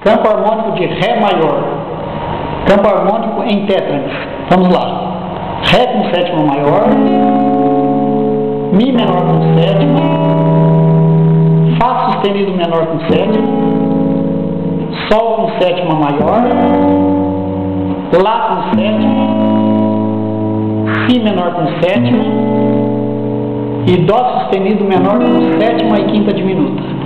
Campo harmônico de Ré maior. Campo harmônico em tétrames. Vamos lá. Ré com sétima maior, Mi menor com sétima, Fá sustenido menor com sétima, Sol com sétima maior, Lá com sétima, Si menor com sétima e Dó sustenido menor com sétima e quinta diminuta.